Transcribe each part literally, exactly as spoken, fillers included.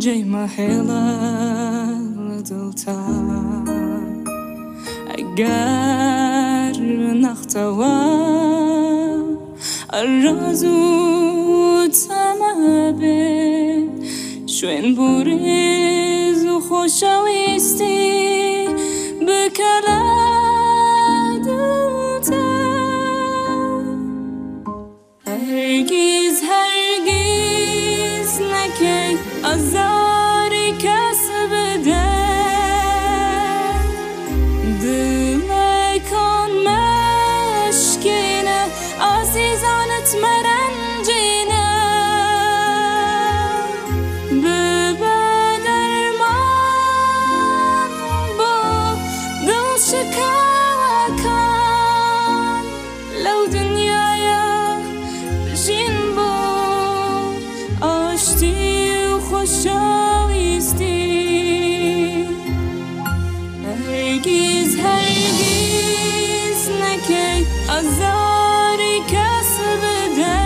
جای محله دلتا اگر نختوا الرازو تمابه شوین بوریز و خوشویستی بکلا دلتا هرگیز هرگیز نکی آزاری کس بده دل کن مشکینه عزیزانت مرنجینه ببه درمان با دل شکاوه کن لو دنیایا بجین با آشتی و خوشویستی هرگیز هرگیز نکی آزاری کس بده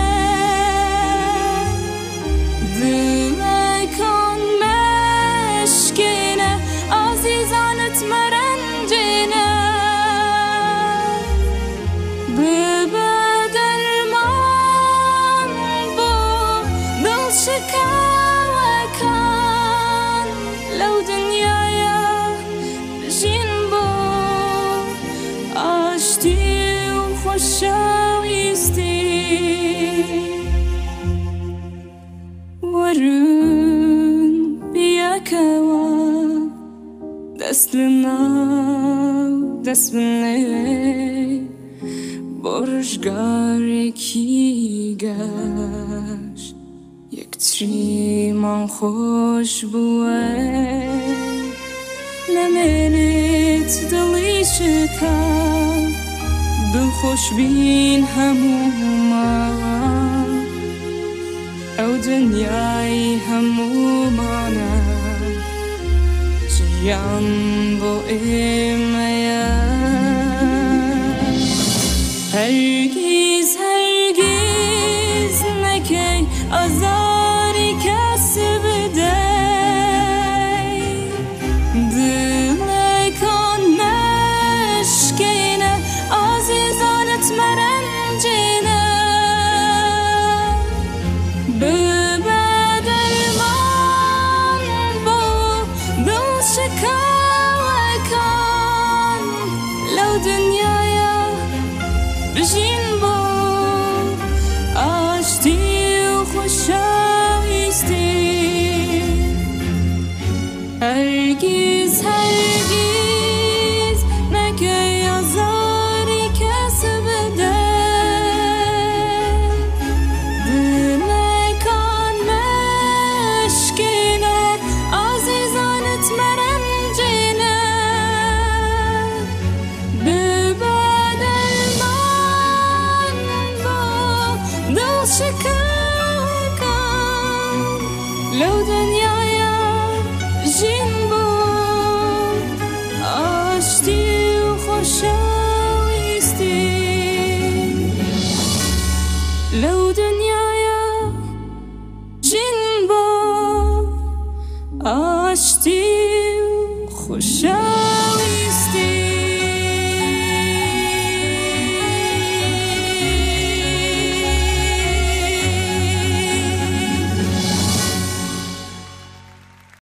دل کن مشکینه عزیزانت مرنجینه ببه درمان با دل شکاوه کن لو دنیایا بجین با آشتی و خوشویستی ورون بیاکوا دست لناو دست بنی برشگاری کی گشت یک تری من خوش بوه لمنت دلی شکن دل خوش بین همومان او دنیای همومانه جیان با ایمه هرگیز هرگیز نکی آزاری کس بده دل کن مشکینه عزیزانت مرنجینه ببه درمان با دل شکاوه کن لو دنیایا بجین با آشتی و خوشویستی هرگیز هرگیز نکی آزاری کس بده دل کن مشکینه عزیزانت مرنجینه ببه درمان با دل شکاوه کن لو دنیایا بجین با آشتی و خوشویستی لو دنیایا بجین با آشتی و خوشویستی